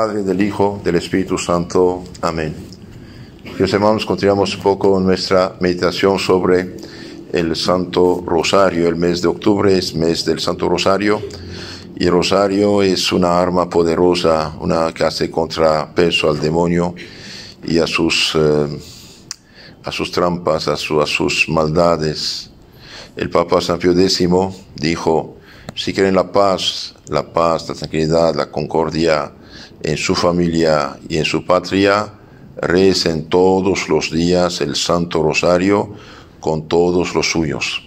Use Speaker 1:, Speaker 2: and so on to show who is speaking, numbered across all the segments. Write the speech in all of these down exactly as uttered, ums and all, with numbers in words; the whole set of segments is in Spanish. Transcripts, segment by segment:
Speaker 1: Padre, del Hijo, del Espíritu Santo. Amén. Queridos hermanos, continuamos un poco nuestra meditación sobre el Santo Rosario. El mes de octubre es mes del Santo Rosario, y el Rosario es una arma poderosa, una que hace contrapeso al demonio y a sus, eh, a sus trampas, a, su, a sus maldades. El Papa San Pío X dijo: si quieren la paz, la paz, la tranquilidad, la concordia en su familia y en su patria, recen todos los días el Santo Rosario con todos los suyos.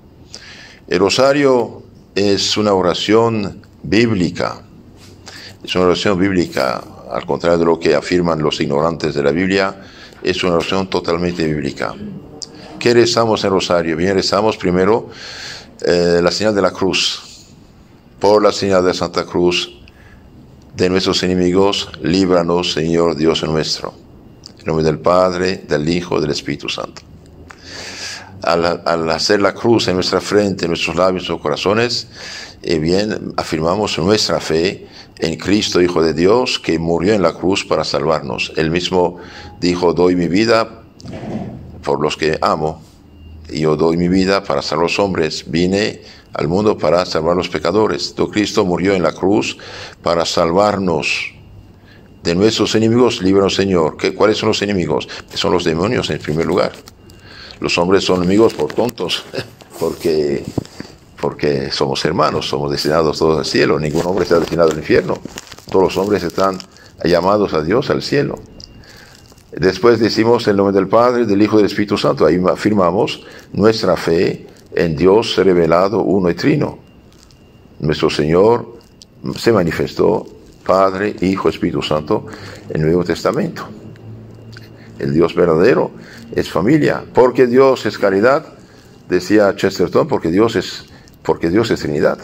Speaker 1: El Rosario es una oración bíblica, es una oración bíblica, al contrario de lo que afirman los ignorantes de la Biblia, es una oración totalmente bíblica. ¿Qué rezamos en Rosario? Bien, rezamos primero eh, la señal de la cruz. Por la señal de Santa Cruz, de nuestros enemigos, líbranos, Señor Dios nuestro. En nombre del Padre, del Hijo, del Espíritu Santo. Al, al hacer la cruz en nuestra frente, en nuestros labios o corazones, eh, bien, afirmamos nuestra fe en Cristo, Hijo de Dios, que murió en la cruz para salvarnos. Él mismo dijo: doy mi vida por los que amo, y yo doy mi vida para salvar a los hombres. Vine al mundo para salvar a los pecadores. Todo Cristo murió en la cruz para salvarnos de nuestros enemigos. Líbranos, Señor. ¿Qué, ¿Cuáles son los enemigos? Son los demonios en primer lugar. Los hombres son enemigos por tontos, porque, porque somos hermanos, somos destinados todos al cielo. Ningún hombre está destinado al infierno. Todos los hombres están llamados a Dios, al cielo. Después decimos en nombre del Padre, del Hijo y del Espíritu Santo. Ahí afirmamos nuestra fe en Dios revelado, uno y trino. Nuestro Señor se manifestó, Padre, Hijo, Espíritu Santo, en el Nuevo Testamento. El Dios verdadero es familia, porque Dios es caridad, decía Chesterton, porque Dios es, porque Dios es Trinidad.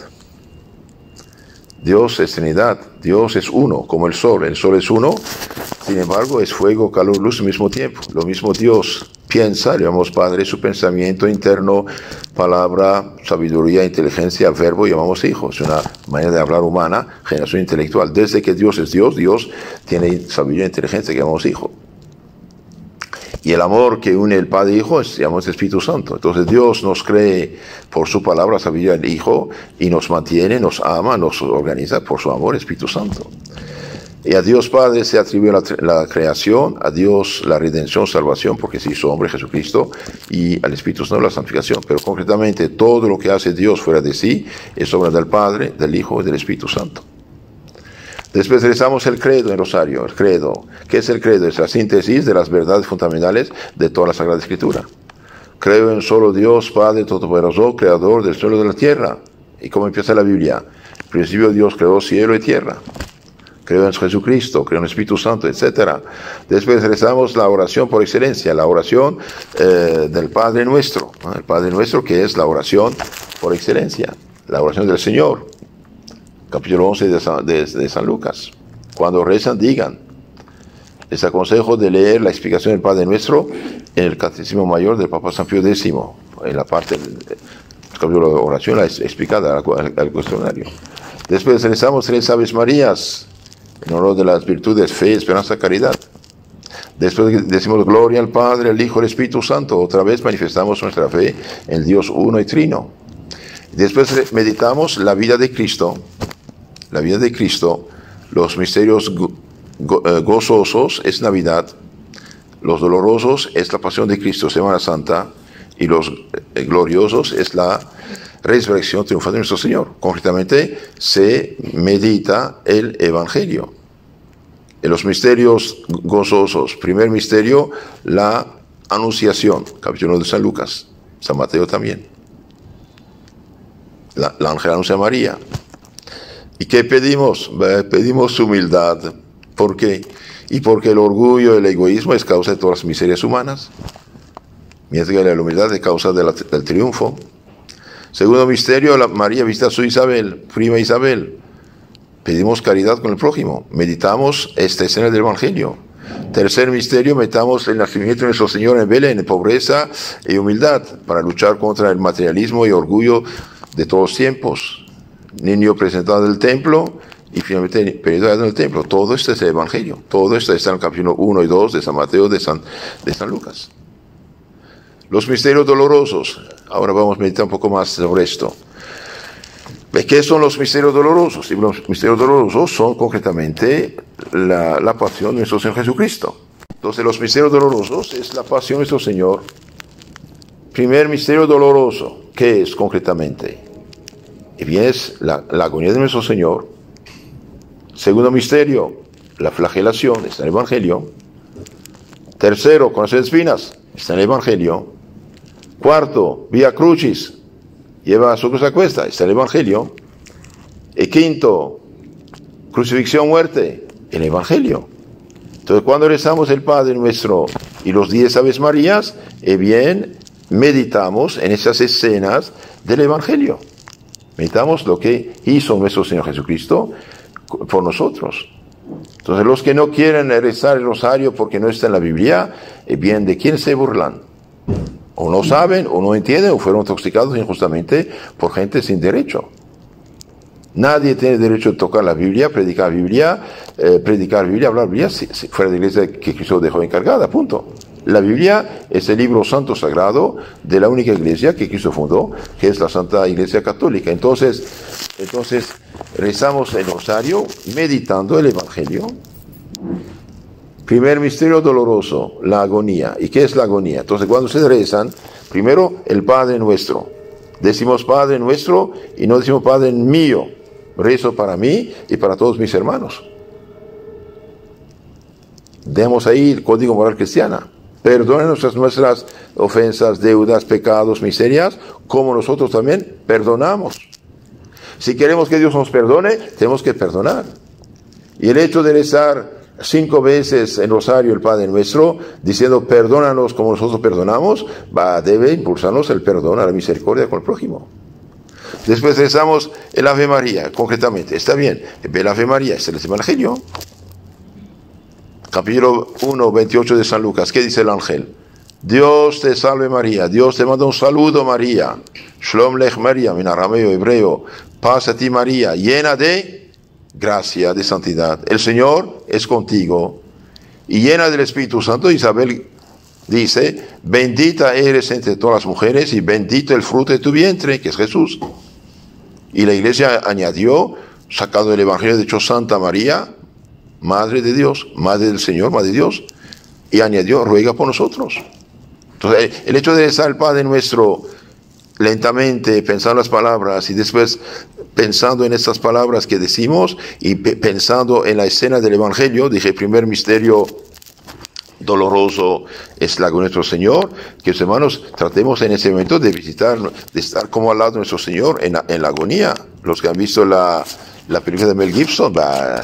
Speaker 1: Dios es Trinidad, Dios es uno, como el sol. El sol es uno, sin embargo es fuego, calor, luz al mismo tiempo. Lo mismo Dios piensa, llamamos Padre, su pensamiento interno, palabra, sabiduría, inteligencia, verbo, llamamos Hijo. Es una manera de hablar humana, generación intelectual. Desde que Dios es Dios, Dios tiene sabiduría e inteligencia, que llamamos Hijo. Y el amor que une el Padre y Hijo es, llamamos Espíritu Santo. Entonces Dios nos cree por su palabra, sabiduría del Hijo, y nos mantiene, nos ama, nos organiza por su amor, Espíritu Santo. Y a Dios Padre se atribuye la, la creación, a Dios la redención, salvación, porque se hizo hombre Jesucristo, y al Espíritu Santo la santificación. Pero concretamente todo lo que hace Dios fuera de sí es obra del Padre, del Hijo y del Espíritu Santo. Después rezamos el credo en Rosario. El credo, ¿qué es el credo? Es la síntesis de las verdades fundamentales de toda la Sagrada Escritura. Creo en solo Dios, Padre Todopoderoso, Creador del cielo y de la tierra. ¿Y cómo empieza la Biblia? En principio Dios creó cielo y tierra. Creo en Jesucristo, creo en el Espíritu Santo, etcétera. Después rezamos la oración por excelencia, la oración eh, del Padre Nuestro, ¿no? El Padre Nuestro, que es la oración por excelencia, la oración del Señor. Capítulo once de San, de, de San Lucas. Cuando rezan, digan. Les aconsejo de leer la explicación del Padre Nuestro en el Catecismo Mayor del Papa San Pío X, en la parte del capítulo de oración explicada al, al cuestionario. Después rezamos tres Aves Marías, en honor de las virtudes fe, esperanza, caridad. Después decimos gloria al Padre, al Hijo, al Espíritu Santo. Otra vez manifestamos nuestra fe en Dios uno y trino. Después meditamos la vida de Cristo, la vida de Cristo, los misterios go go gozosos es Navidad, los dolorosos es la pasión de Cristo, Semana Santa, y los eh, gloriosos es la resurrección triunfante de nuestro Señor. Concretamente se medita el Evangelio. En los misterios gozosos, primer misterio, la Anunciación, capítulo de San Lucas, San Mateo también. La, la ángel anuncia a María. ¿Y qué pedimos? Pedimos humildad. ¿Por qué? Y porque el orgullo, el egoísmo es causa de todas las miserias humanas, mientras que la humildad es causa de la, del triunfo. Segundo misterio, la María visita a su Isabel, prima Isabel. Pedimos caridad con el prójimo. Meditamos esta escena del Evangelio. Tercer misterio, metamos el nacimiento de nuestro Señor en Belén, en pobreza y humildad, para luchar contra el materialismo y orgullo de todos los tiempos. Niño presentado en el templo y finalmente el periodo en el templo. Todo esto es el Evangelio. Todo esto está en el capítulo uno y dos de San Mateo, de San, de San Lucas. Los misterios dolorosos. Ahora vamos a meditar un poco más sobre esto. ¿Qué son los misterios dolorosos? Y los misterios dolorosos son concretamente la, la pasión de nuestro Señor Jesucristo. Entonces, los misterios dolorosos es la pasión de nuestro Señor. Primer misterio doloroso, ¿qué es concretamente? Y bien, es la, la agonía de nuestro Señor. Segundo misterio, la flagelación, está en el Evangelio. Tercero, con las espinas, está en el Evangelio. Cuarto, vía crucis, lleva a su cruz a cuesta, está en el Evangelio. Y quinto, crucifixión, muerte, en el Evangelio. Entonces, cuando rezamos el Padre Nuestro y los diez Aves Marías, eh bien, meditamos en esas escenas del Evangelio. Meditamos lo que hizo nuestro Señor Jesucristo por nosotros. Entonces, los que no quieren rezar el rosario porque no está en la Biblia, eh bien, ¿de quién se burlan? O no saben, o no entienden, o fueron intoxicados injustamente por gente sin derecho. Nadie tiene derecho a tocar la Biblia, predicar la Biblia, eh, predicar Biblia, hablar Biblia, si, si fuera de la iglesia que Cristo dejó encargada, punto. La Biblia es el libro santo sagrado de la única iglesia que Cristo fundó, que es la Santa Iglesia Católica. Entonces, entonces rezamos el rosario meditando el Evangelio. Primer misterio doloroso, la agonía. ¿Y qué es la agonía? Entonces, cuando se rezan, primero el Padre Nuestro. Decimos Padre Nuestro y no decimos Padre mío. Rezo para mí y para todos mis hermanos. Demos ahí el código moral cristiana. Perdónenos nuestras ofensas, deudas, pecados, miserias, como nosotros también perdonamos. Si queremos que Dios nos perdone, tenemos que perdonar. Y el hecho de rezar cinco veces en rosario el Padre Nuestro, diciendo perdónanos como nosotros perdonamos, va, debe impulsarnos el perdón a la misericordia con el prójimo. Después rezamos el Ave María, concretamente. Está bien, el Ave María es el Evangelio. Capítulo uno, veintiocho de San Lucas. ¿Qué dice el ángel? Dios te salve María, Dios te manda un saludo María. Shalom lech María, en arameo hebreo. Paz a ti María, llena de gracia, de santidad. El Señor es contigo. Y llena del Espíritu Santo, Isabel dice, bendita eres entre todas las mujeres y bendito el fruto de tu vientre, que es Jesús. Y la iglesia añadió, sacando el Evangelio, de hecho, Santa María, Madre de Dios, Madre del Señor, Madre de Dios, y añadió, ruega por nosotros. Entonces, el hecho de rezar el Padre Nuestro lentamente, pensando las palabras y después pensando en estas palabras que decimos y pensando en la escena del Evangelio, dije, el primer misterio doloroso es la de nuestro Señor, que los hermanos tratemos en ese momento de visitar, de estar como al lado de nuestro Señor en la, en la agonía. Los que han visto la, la película de Mel Gibson, bah,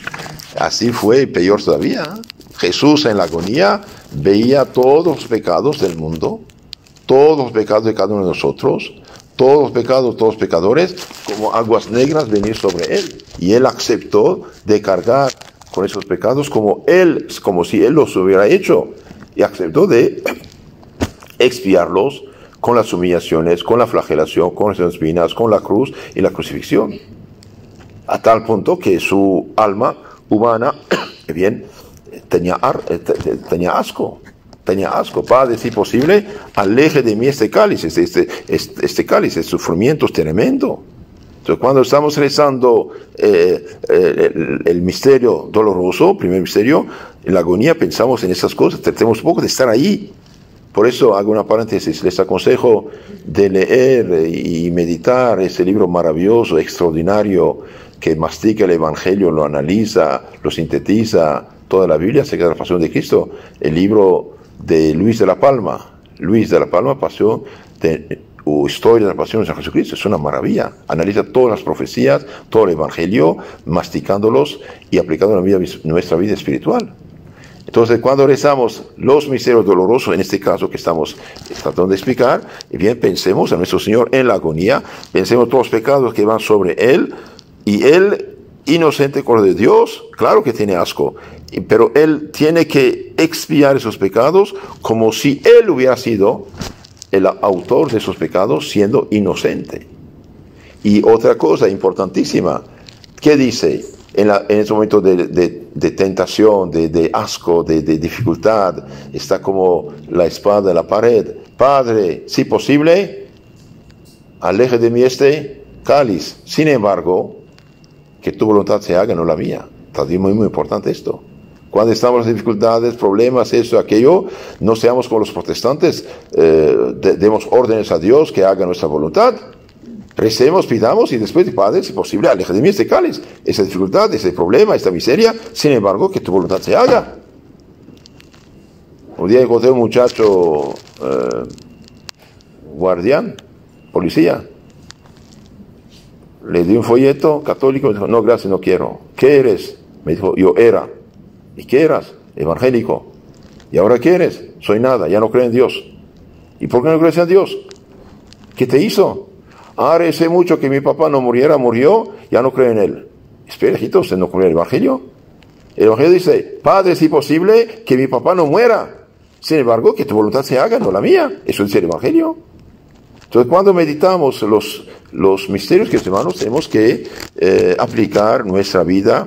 Speaker 1: así fue, peor todavía. Jesús en la agonía veía todos los pecados del mundo, todos los pecados de cada uno de nosotros, todos los pecados, todos los pecadores, como aguas negras venir sobre él. Y él aceptó de cargar con esos pecados como él, como si él los hubiera hecho. Y aceptó de expiarlos con las humillaciones, con la flagelación, con las espinas, con la cruz y la crucifixión. A tal punto que su alma humana, bien, tenía, ar, tenía asco. Tenía asco. Padre, si posible, aleje de mí este cáliz, este, este, este, este cáliz, este sufrimiento es tremendo. Entonces, cuando estamos rezando eh, eh, el, el misterio doloroso, primer misterio, en la agonía pensamos en esas cosas, tratemos un poco de estar ahí. Por eso hago una paréntesis, les aconsejo de leer y meditar ese libro maravilloso, extraordinario, que mastica el Evangelio, lo analiza, lo sintetiza, toda la Biblia acerca de la pasión de Cristo, el libro de Luis de la Palma. Luis de la Palma, pasión de, o historia de la pasión de San Jesucristo, es una maravilla. Analiza todas las profecías, todo el Evangelio, masticándolos y aplicando en nuestra vida espiritual. Entonces, cuando rezamos los misterios dolorosos, en este caso que estamos tratando de explicar, bien, pensemos a nuestro Señor en la agonía, pensemos todos los pecados que van sobre Él, y Él, inocente con de Dios, claro que tiene asco, pero Él tiene que expiar esos pecados como si Él hubiera sido el autor de esos pecados siendo inocente. Y otra cosa importantísima, ¿qué dice? En, la, en ese momento de, de, de tentación, de, de asco, de, de dificultad, está como la espada en la pared. Padre, si posible, aleje de mí este cáliz. Sin embargo, que tu voluntad se haga, no la mía. Está muy, muy importante esto. Cuando estamos en dificultades, problemas, eso, aquello, no seamos como los protestantes, eh, de, demos órdenes a Dios que haga nuestra voluntad. Recemos, pidamos y después, Padre, si posible, aleja de mí este cáliz, esa dificultad, ese problema, esta miseria. Sin embargo, que tu voluntad se haga. Un día encontré un muchacho eh, guardián, policía. Le di un folleto católico, me dijo, no, gracias, no quiero. ¿Qué eres? Me dijo, yo era. ¿Y qué eras? Evangélico. ¿Y ahora qué eres? Soy nada, ya no creo en Dios. ¿Y por qué no crees en Dios? ¿Qué te hizo? Ah, recé mucho que mi papá no muriera, murió, ya no creo en él. Espera, hijito, ¿usted no cree en el Evangelio? El Evangelio dice, Padre, si posible, que mi papá no muera. Sin embargo, que tu voluntad se haga, no la mía. Eso dice el Evangelio. Entonces, cuando meditamos los, los misterios que, hermanos, tenemos que eh, aplicar nuestra vida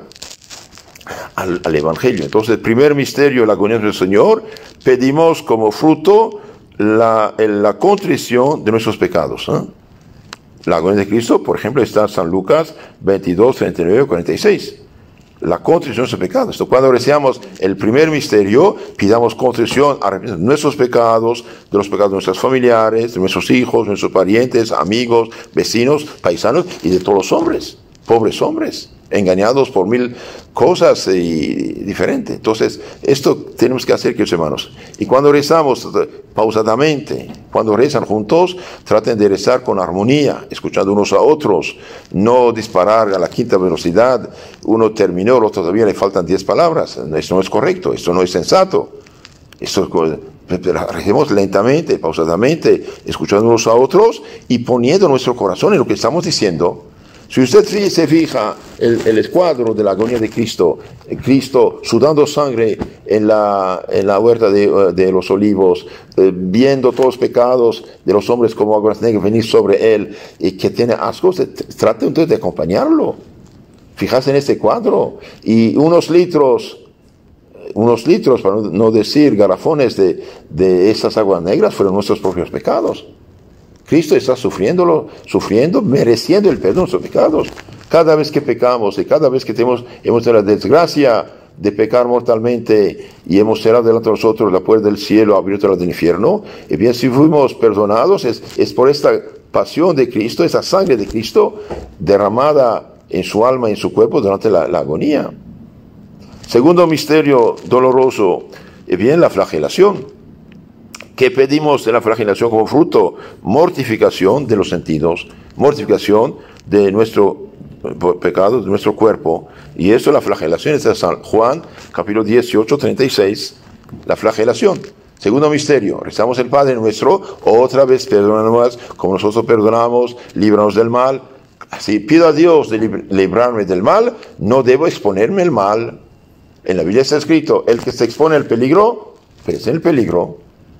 Speaker 1: al, al Evangelio. Entonces, el primer misterio, la agonía del Señor, pedimos como fruto la, la contrición de nuestros pecados, ¿eh? La agonía de Cristo, por ejemplo, está en San Lucas veintidós, treinta y nueve, cuarenta y seis. La contrición de nuestros pecados. Esto, cuando recemos el primer misterio, pidamos contrición a nuestros pecados, de los pecados de nuestros familiares, de nuestros hijos, nuestros parientes, amigos, vecinos, paisanos y de todos los hombres, pobres hombres, engañados por mil cosas y diferentes. Entonces, esto tenemos que hacer, queridos hermanos. Y cuando rezamos pausadamente, cuando rezan juntos, traten de rezar con armonía, escuchando unos a otros, no disparar a la quinta velocidad. Uno terminó, el otro todavía le faltan diez palabras. Esto no es correcto, esto no es sensato. Esto es, recemos lentamente, pausadamente, escuchando unos a otros y poniendo nuestro corazón en lo que estamos diciendo. Si usted se fija el, el escuadro de la agonía de Cristo, Cristo sudando sangre en la, en la huerta de, de los olivos, eh, viendo todos los pecados de los hombres como aguas negras venir sobre él y que tiene asco, se trate entonces de acompañarlo. Fijarse en este cuadro y unos litros, unos litros, para no decir garrafones de, de esas aguas negras fueron nuestros propios pecados. Cristo está sufriéndolo, sufriendo, mereciendo el perdón de nuestros pecados. Cada vez que pecamos y cada vez que tenemos, hemos tenido la desgracia de pecar mortalmente y hemos cerrado delante de nosotros la puerta del cielo, abierto la del infierno, y bien, si fuimos perdonados, es, es por esta pasión de Cristo, esa sangre de Cristo derramada en su alma y en su cuerpo durante la, la agonía. Segundo misterio doloroso, y bien, la flagelación. ¿Qué pedimos de la flagelación como fruto? Mortificación de los sentidos, mortificación de nuestro pecado, de nuestro cuerpo. Y eso, la flagelación, es de San Juan, capítulo dieciocho, treinta y seis, la flagelación. Segundo misterio, rezamos el Padre nuestro, otra vez perdónanos como nosotros perdonamos, líbranos del mal. Si pido a Dios de librarme del mal, no debo exponerme al mal. En la Biblia está escrito, el que se expone al peligro, perece en el peligro.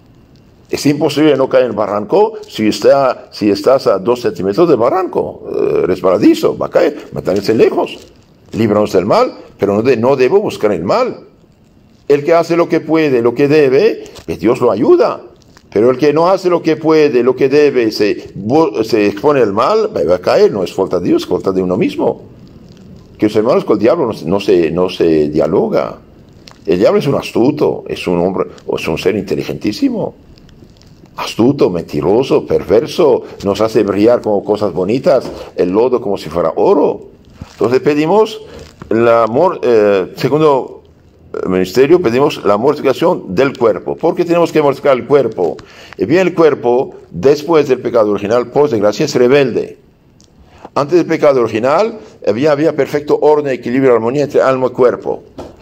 Speaker 1: Es imposible no caer en el barranco si, está, si estás a dos centímetros del barranco, eh, resbaladizo, va a caer, manténganse lejos. Líbranos del mal, pero no, de, no debo buscar el mal. El que hace lo que puede, lo que debe, pues Dios lo ayuda. Pero el que no hace lo que puede, lo que debe, se, se expone al mal, va a caer, no es falta de Dios, es falta de uno mismo. Que los hermanos con el diablo no, no, se, no se dialoga. El diablo es un astuto, es un hombre, o es un ser inteligentísimo. Astuto, mentiroso, perverso, nos hace brillar como cosas bonitas, el lodo como si fuera oro. Entonces pedimos, la eh, segundo ministerio, pedimos la mortificación del cuerpo. ¿Por qué tenemos que mortificar el cuerpo? Y bien, el cuerpo, después del pecado original, por desgracia, es rebelde. Antes del pecado original, había, había perfecto orden, equilibrio y armonía entre alma y cuerpo.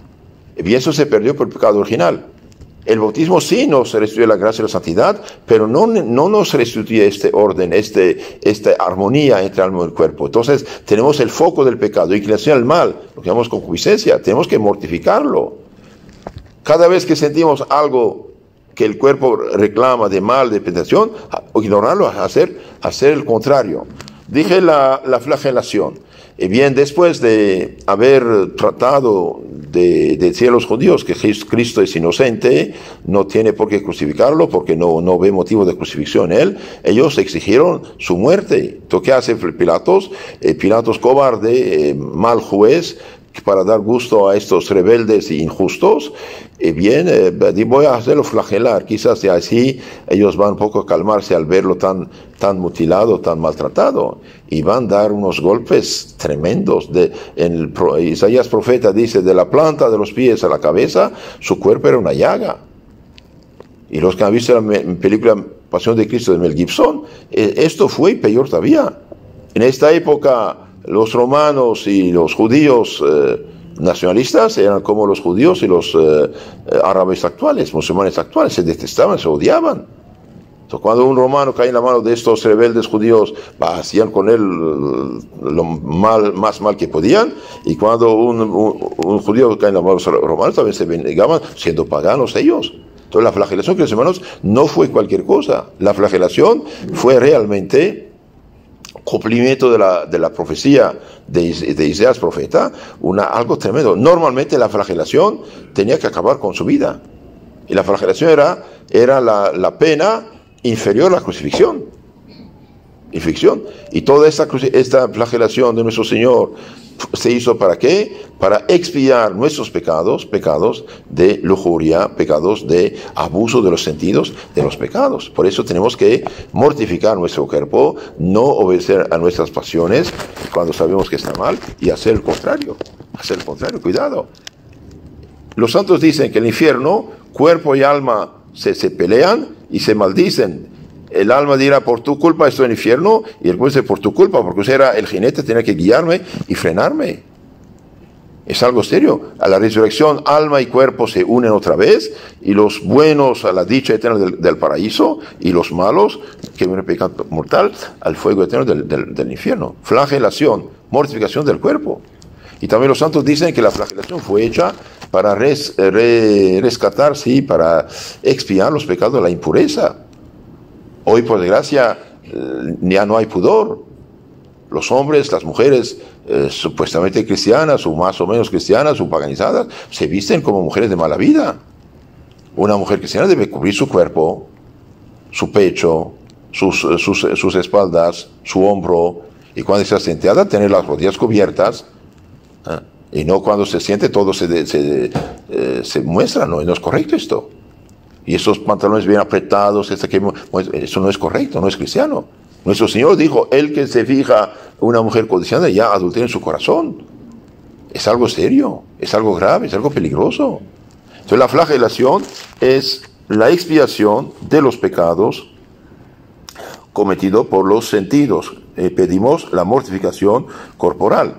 Speaker 1: Y eso se perdió por el pecado original. El bautismo sí nos restituye la gracia y la santidad, pero no, no nos restituye este orden, este, esta armonía entre alma y cuerpo. Entonces tenemos el foco del pecado, inclinación al mal, lo que llamamos concupiscencia, tenemos que mortificarlo. Cada vez que sentimos algo que el cuerpo reclama de mal, de tentación, ignorarlo, hacer, hacer el contrario. Dije la, la flagelación. Y bien, después de haber tratado de, de decir a los judíos que Cristo es inocente, no tiene por qué crucificarlo porque no, no ve motivo de crucifixión en él, ellos exigieron su muerte. Entonces, ¿qué hace Pilatos? Eh, Pilatos cobarde, eh, mal juez, para dar gusto a estos rebeldes e injustos, y bien, eh, voy a hacerlo flagelar, quizás así ellos van un poco a calmarse al verlo tan, tan mutilado, tan maltratado, y van a dar unos golpes tremendos. De, en el, Isaías profeta dice, de la planta de los pies a la cabeza, su cuerpo era una llaga. Y los que han visto la película Pasión de Cristo de Mel Gibson, eh, esto fue peor todavía. En esta época, los romanos y los judíos eh, nacionalistas eran como los judíos y los eh, árabes actuales, musulmanes actuales, se detestaban, se odiaban. Entonces, cuando un romano cae en la mano de estos rebeldes judíos, bah, hacían con él lo mal, más mal que podían, y cuando un, un, un judío cae en la mano de los romanos, también se vengaban siendo paganos ellos. Entonces, la flagelación, queridos hermanos, no fue cualquier cosa. La flagelación fue realmente cumplimiento de la, de la profecía de, de Isaías profeta, una, algo tremendo. Normalmente la flagelación tenía que acabar con su vida, y la flagelación era, era la, la pena inferior a la crucifixión. Infección. Y toda esta, esta flagelación de nuestro Señor se hizo ¿para qué? Para expiar nuestros pecados, pecados de lujuria, pecados de abuso de los sentidos, de los pecados. Por eso tenemos que mortificar nuestro cuerpo, no obedecer a nuestras pasiones cuando sabemos que está mal, y hacer el contrario, hacer el contrario, cuidado. Los santos dicen que en el infierno, cuerpo y alma se, se pelean y se maldicen. El alma dirá, por tu culpa estoy en el infierno, y el cuerpo dice, por tu culpa, porque usted era el jinete, tenía que guiarme y frenarme. Es algo serio. A la resurrección, alma y cuerpo se unen otra vez, y los buenos a la dicha eterna del, del paraíso, y los malos, que viven en pecado mortal, al fuego eterno del, del, del infierno. Flagelación, mortificación del cuerpo. Y también los santos dicen que la flagelación fue hecha para res, re, rescatar, sí, para expiar los pecados de la impureza. Hoy, por desgracia, eh, ya no hay pudor. Los hombres, las mujeres eh, supuestamente cristianas, o más o menos cristianas, o paganizadas, se visten como mujeres de mala vida. Una mujer cristiana debe cubrir su cuerpo, su pecho, sus, sus, sus espaldas, su hombro, y cuando está sentada, tener las rodillas cubiertas, ¿eh? Y no cuando se siente todo se, se, eh, se muestra. No, no es correcto esto. Y esos pantalones bien apretados, eso no es correcto, no es cristiano. Nuestro Señor dijo, el que se fija una mujer codiciada ya adultera en su corazón. Es algo serio, es algo grave, es algo peligroso. Entonces la flagelación es la expiación de los pecados cometidos por los sentidos. Eh, pedimos la mortificación corporal.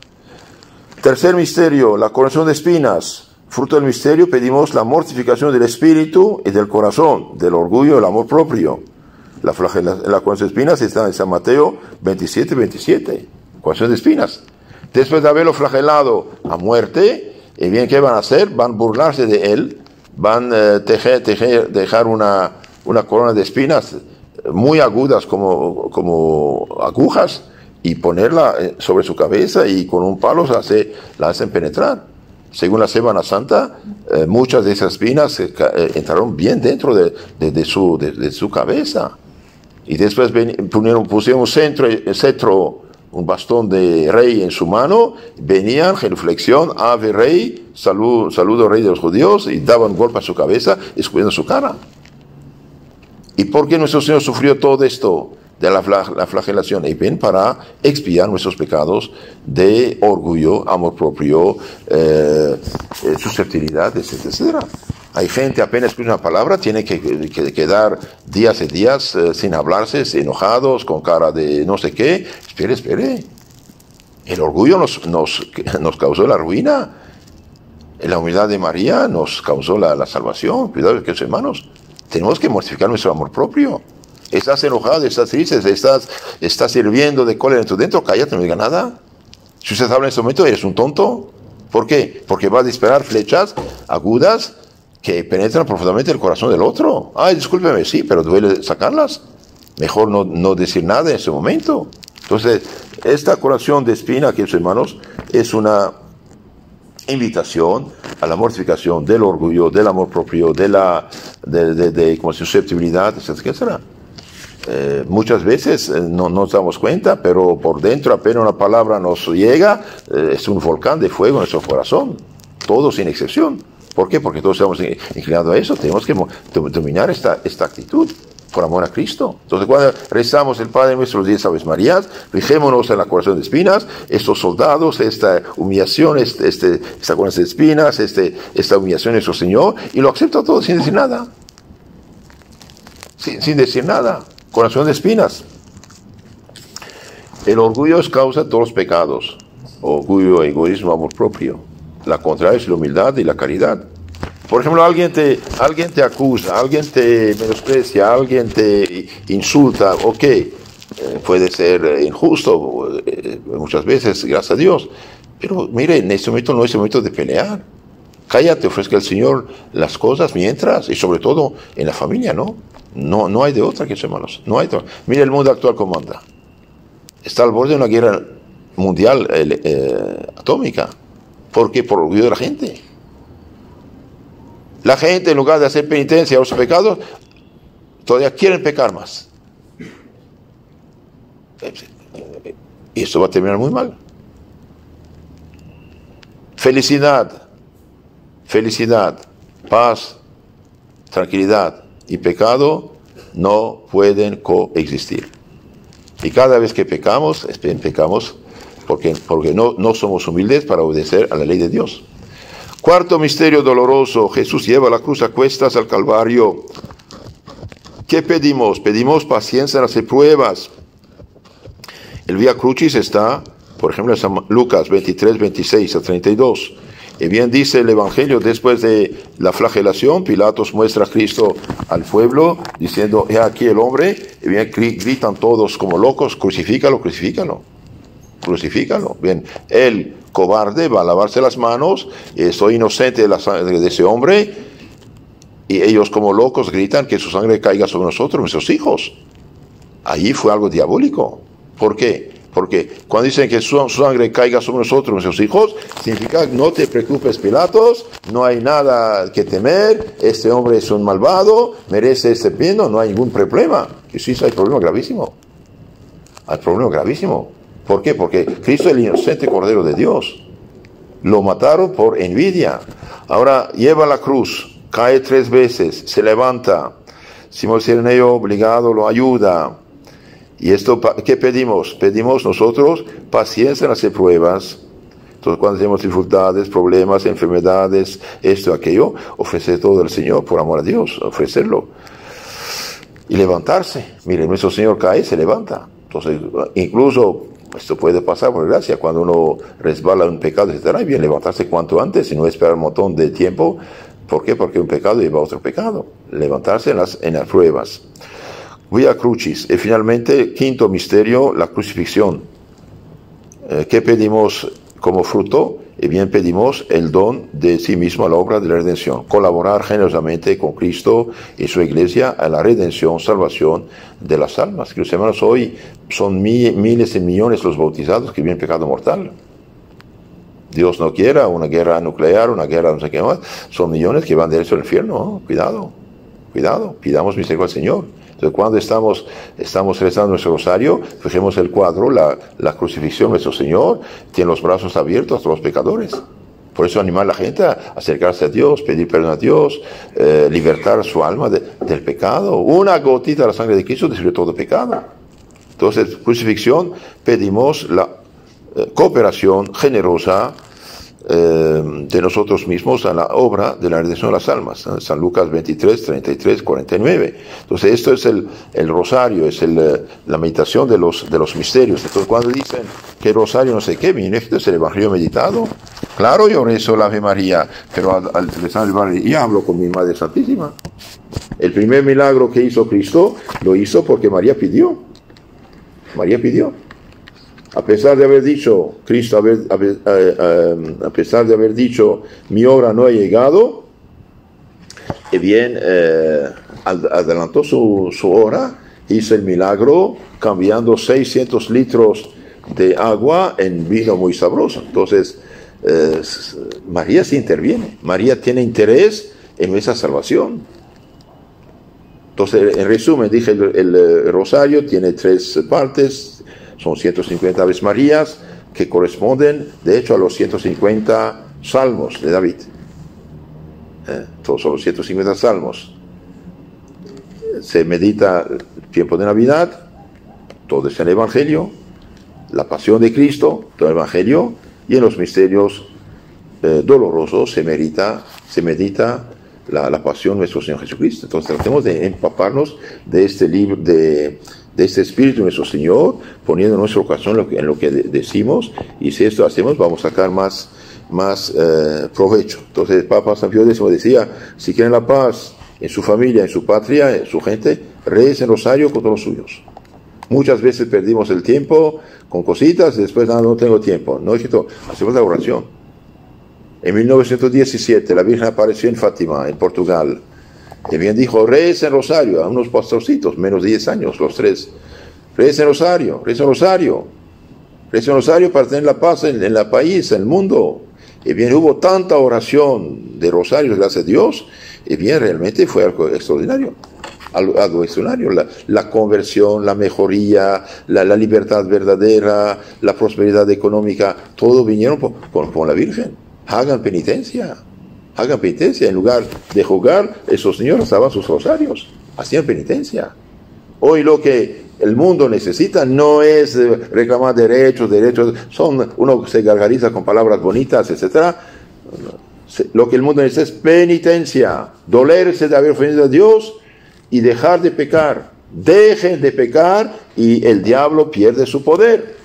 Speaker 1: Tercer misterio, la coronación de espinas. Fruto del misterio, pedimos la mortificación del espíritu y del corazón, del orgullo y del amor propio. La, flagela, la coronación de espinas está en San Mateo veintisiete, veintisiete. Coronación de espinas. Después de haberlo flagelado a muerte, y bien, ¿qué van a hacer? Van a burlarse de él, van a eh, tejer, tejer, dejar una, una corona de espinas muy agudas como, como agujas, y ponerla sobre su cabeza, y con un palo la, hace, la hacen penetrar. Según la Semana Santa, eh, muchas de esas espinas eh, entraron bien dentro de, de, de, su, de, de su cabeza. Y después ven, pusieron, pusieron un centro, cetro, un bastón de rey en su mano, venían, genuflexión, ave rey, salud, saludo rey de los judíos, y daban un golpe a su cabeza, escupiendo su cara. ¿Y por qué nuestro Señor sufrió todo esto de la, la flagelación? Y bien, para expiar nuestros pecados de orgullo, amor propio, eh, susceptibilidad, etcétera, etcétera. Hay gente, apenas escucha una palabra, tiene que, que quedar días y días eh, sin hablarse, enojados, con cara de no sé qué. Espere, espere. El orgullo nos, nos, nos causó la ruina. La humildad de María nos causó la, la salvación. Cuidado, queridos hermanos. Tenemos que mortificar nuestro amor propio. Estás enojado, estás triste, estás, estás hirviendo de cólera en tu dentro, cállate, no diga nada. Si usted habla en este momento, eres un tonto. ¿Por qué? Porque va a disparar flechas agudas que penetran profundamente el corazón del otro. Ay, discúlpeme, sí, pero duele sacarlas. Mejor no, no decir nada en ese momento. Entonces, esta curación de espina, queridos hermanos, es una invitación a la mortificación del orgullo, del amor propio, de la de, de, de como susceptibilidad, etcétera. Eh, muchas veces eh, no nos damos cuenta, pero por dentro apenas una palabra nos llega, eh, es un volcán de fuego en nuestro corazón, todos sin excepción. ¿Por qué? Porque todos estamos inclinados a eso. Tenemos que dominar esta, esta actitud por amor a Cristo. Entonces, cuando rezamos el Padre Nuestro, los diez Aves Marías, fijémonos en la curación de espinas, estos soldados, esta humillación, este, este, esta curación de espinas, este, esta humillación de nuestro Señor, y lo acepta todo sin decir nada. Sin, sin decir nada. Curación de espinas. El orgullo es causa de todos los pecados. Orgullo, egoísmo, amor propio. La contraria es la humildad y la caridad. Por ejemplo, alguien te, alguien te acusa, alguien te menosprecia, alguien te insulta, ok, eh, puede ser injusto, eh, muchas veces, gracias a Dios, pero mire, en este momento no es el momento de pelear. Cállate, ofrezca al Señor las cosas mientras, y sobre todo en la familia, ¿no? No, no hay de otra, que hermanos, no hay de otra. Mire el mundo actual cómo anda. Está al borde de una guerra mundial eh, eh, atómica. ¿Por qué? Por el orgullo de la gente. La gente, en lugar de hacer penitencia a los pecados, todavía quieren pecar más. Y esto va a terminar muy mal. Felicidad, felicidad, paz, tranquilidad y pecado no pueden coexistir. Y cada vez que pecamos, pecamos porque, porque no, no somos humildes para obedecer a la ley de Dios. Cuarto misterio doloroso, Jesús lleva la cruz a cuestas al Calvario. ¿Qué pedimos? Pedimos paciencia en las pruebas. El Vía Crucis está, por ejemplo, en San Lucas veintitrés, veintiséis a treinta y dos. Y bien dice el Evangelio, después de la flagelación, Pilatos muestra a Cristo al pueblo, diciendo, he aquí el hombre, y bien gritan todos como locos, crucifícalo, crucifícalo, crucifícalo. Bien, él, cobarde, va a lavarse las manos, soy inocente de la sangre de ese hombre, y ellos como locos gritan que su sangre caiga sobre nosotros, nuestros hijos. Allí fue algo diabólico. ¿Por qué? Porque cuando dicen que su, su sangre caiga sobre nosotros, nuestros hijos, significa no te preocupes, Pilatos, no hay nada que temer, este hombre es un malvado, merece este pena, no hay ningún problema. Y sí, hay problema gravísimo. Hay problema gravísimo. ¿Por qué? Porque Cristo es el inocente Cordero de Dios. Lo mataron por envidia. Ahora lleva la cruz, cae tres veces, se levanta. Simón Cireneo, obligado, lo ayuda. Y esto, ¿qué pedimos? Pedimos nosotros paciencia en las pruebas. Entonces, cuando tenemos dificultades, problemas, enfermedades, esto, aquello, ofrecer todo al Señor por amor a Dios, ofrecerlo. Y levantarse. Miren, nuestro Señor cae, se levanta. Entonces, incluso, esto puede pasar por gracia, cuando uno resbala en un pecado, etcétera, y bien levantarse cuanto antes y no esperar un montón de tiempo. ¿Por qué? Porque un pecado lleva a otro pecado. Levantarse en las, en las pruebas. Vía Crucis. Y finalmente, quinto misterio, la crucifixión. Eh, ¿Qué pedimos como fruto? Y bien pedimos el don de sí mismo a la obra de la redención. Colaborar generosamente con Cristo y su iglesia a la redención, salvación de las almas. Que los hermanos, hoy son mi, miles y millones los bautizados que viven pecado mortal. Dios no quiera una guerra nuclear, una guerra no sé qué más. Son millones que van derecho al infierno. ¿No? Cuidado, cuidado. Pidamos misericordia al Señor. Entonces, cuando estamos, estamos rezando nuestro rosario, fijemos el cuadro, la, la crucifixión de nuestro Señor, tiene los brazos abiertos a todos los pecadores. Por eso animar a la gente a acercarse a Dios, pedir perdón a Dios, eh, libertar su alma de, del pecado. Una gotita de la sangre de Cristo destruye todo pecado. Entonces, crucifixión, pedimos la eh, cooperación generosa Eh, de nosotros mismos a la obra de la redención de las almas. San Lucas veintitrés, treinta y tres, cuarenta y nueve. Entonces esto es el, el rosario, es el, la meditación de los, de los misterios. Entonces cuando dicen que el rosario no sé qué, miren, esto es el evangelio meditado. Claro, yo rezo la Ave María, pero al, al rezar el Evangelio ya hablo con mi Madre Santísima. El primer milagro que hizo Cristo lo hizo porque María pidió. María pidió. A pesar de haber dicho, Cristo, haber, haber, eh, eh, a pesar de haber dicho, mi hora no ha llegado, y bien, eh, adelantó su, su hora hizo el milagro cambiando seiscientos litros de agua en vino muy sabroso. Entonces, eh, María sí interviene. María tiene interés en nuestra salvación. Entonces, en resumen, dije, el, el rosario tiene tres partes, son ciento cincuenta Aves Marías, que corresponden, de hecho, a los ciento cincuenta salmos de David. Eh, todos son los ciento cincuenta salmos. Se medita el tiempo de Navidad, todo es el Evangelio, la pasión de Cristo, todo el Evangelio, y en los misterios eh, dolorosos se medita, se medita la, la pasión de nuestro Señor Jesucristo. Entonces tratemos de empaparnos de este libro, de, de este Espíritu de nuestro Señor, poniendo en nuestro corazón en lo que, en lo que de, decimos, y si esto hacemos vamos a sacar más, más eh, provecho. Entonces el Papa San Pío X decía, si quieren la paz en su familia, en su patria, en su gente, recen rosario con todos los suyos. Muchas veces perdimos el tiempo con cositas y después no, no tengo tiempo. No, hijito, hacemos la oración. En mil novecientos diecisiete la Virgen apareció en Fátima, en Portugal. Y bien dijo, recen rosario a unos pastorcitos, menos de diez años, los tres. Recen rosario, recen rosario. Recen rosario para tener la paz en, en el país, en el mundo. Y bien hubo tanta oración de rosarios, gracias a Dios, y bien realmente fue algo extraordinario. Algo, algo extraordinario, la, la conversión, la mejoría, la, la libertad verdadera, la prosperidad económica, todo vinieron por, por, por la Virgen. Hagan penitencia, hagan penitencia. En lugar de jugar, esos señores estaban sus rosarios, hacían penitencia. Hoy lo que el mundo necesita no es reclamar derechos, derechos, son, uno se gargariza con palabras bonitas, etcétera. Lo que el mundo necesita es penitencia, dolerse de haber ofendido a Dios y dejar de pecar. Dejen de pecar y el diablo pierde su poder.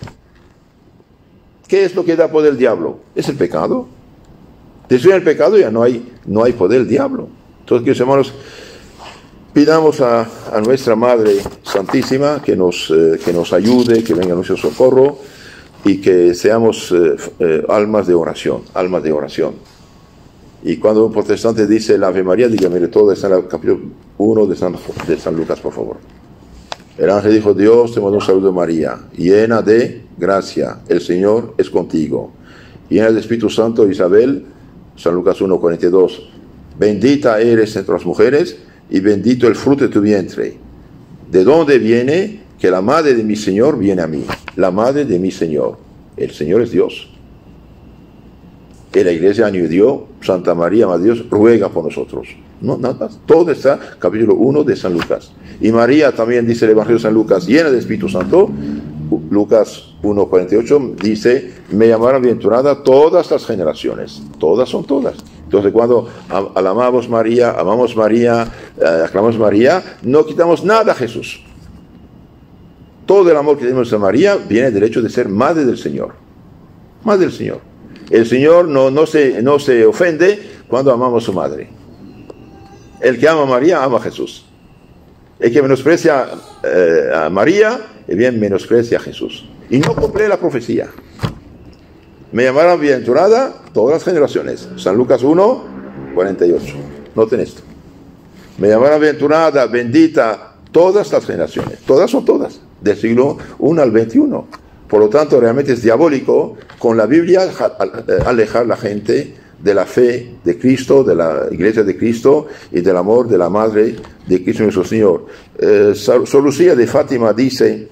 Speaker 1: ¿Qué es lo que da poder al diablo? Es el pecado. Destruyen el pecado y ya no hay, no hay poder del diablo. Entonces, queridos hermanos, pidamos a, a nuestra Madre Santísima que nos, eh, que nos ayude, que venga a nuestro socorro y que seamos eh, eh, almas de oración, almas de oración. Y cuando un protestante dice el Ave María, dígame, todo está en el capítulo uno de San, de San Lucas, por favor. El ángel dijo, Dios te manda un saludo, María, llena de gracia, el Señor es contigo. Llena del Espíritu Santo, Isabel, San Lucas uno, cuarenta y dos. Bendita eres entre las mujeres y bendito el fruto de tu vientre. ¿De dónde viene? Que la madre de mi Señor viene a mí. La madre de mi Señor. El Señor es Dios. Y la iglesia añadió, Santa María, Madre de Dios, ruega por nosotros. No, nada más. Todo está, capítulo uno de San Lucas. Y María también dice el Evangelio de San Lucas, llena del Espíritu Santo. Lucas uno, cuarenta y ocho dice, me llamaron bienaventurada todas las generaciones. Todas son todas. Entonces cuando amamos María, amamos María, eh, aclamamos María, no quitamos nada a Jesús. Todo el amor que tenemos a María viene del hecho de ser madre del Señor. Madre del Señor. El Señor no, no, se, no se ofende cuando amamos a su madre. El que ama a María, ama a Jesús. El que menosprecia eh, a María, eh, bien menosprecia a Jesús. Y no cumple la profecía. Me llamaron bienaventurada todas las generaciones. San Lucas uno, cuarenta y ocho. Noten esto. Me llamaron bienaventurada, bendita, todas las generaciones. Todas son todas. Del siglo uno al veintiuno. Por lo tanto, realmente es diabólico con la Biblia alejar a la gente de la fe de Cristo, de la Iglesia de Cristo y del amor de la Madre de Cristo nuestro Señor. Eh, Sor Lucía de Fátima dice,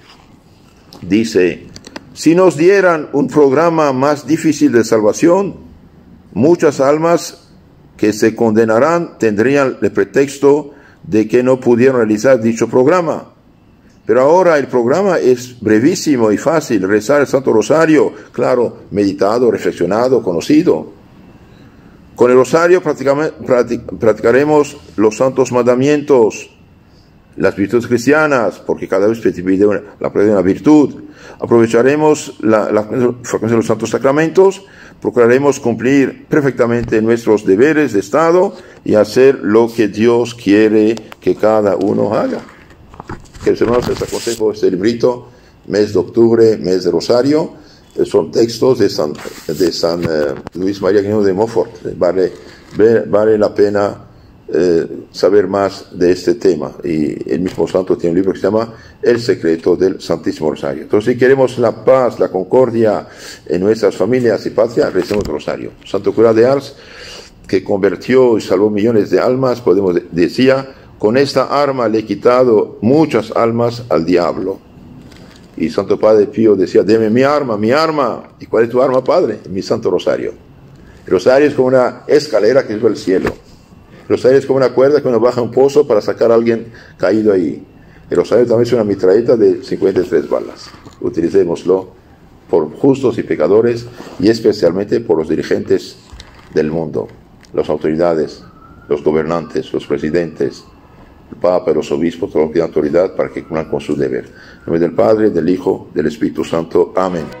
Speaker 1: dice, si nos dieran un programa más difícil de salvación, muchas almas que se condenarán tendrían el pretexto de que no pudieron realizar dicho programa. Pero ahora el programa es brevísimo y fácil, rezar el Santo Rosario, claro, meditado, reflexionado, conocido. Con el Rosario practicaremos los santos mandamientos, las virtudes cristianas, porque cada vez se pide la práctica de una virtud. Aprovecharemos la, la frecuencia de los santos sacramentos, procuraremos cumplir perfectamente nuestros deberes de Estado y hacer lo que Dios quiere que cada uno haga. Queridos hermanos, les aconsejo este librito, mes de octubre, mes de Rosario. Son textos de San, de San uh, Luis María Grignón de Montfort. Vale, vale la pena eh, saber más de este tema. Y el mismo santo tiene un libro que se llama El secreto del Santísimo Rosario. Entonces, si queremos la paz, la concordia en nuestras familias y patria, recemos el Rosario. Santo Cura de Ars, que convirtió y salvó millones de almas, podemos decía, con esta arma le he quitado muchas almas al diablo. Y Santo Padre Pío decía, deme mi arma, mi arma. ¿Y cuál es tu arma, Padre? Mi Santo Rosario. El Rosario es como una escalera que sube al cielo. El Rosario es como una cuerda que uno baja un pozo para sacar a alguien caído ahí. El Rosario también es una mitrailleta de cincuenta y tres balas. Utilicémoslo por justos y pecadores y especialmente por los dirigentes del mundo, las autoridades, los gobernantes, los presidentes, el Papa, los obispos, toda la autoridad para que cumplan con su deber. En nombre del Padre, del Hijo, del Espíritu Santo. Amén.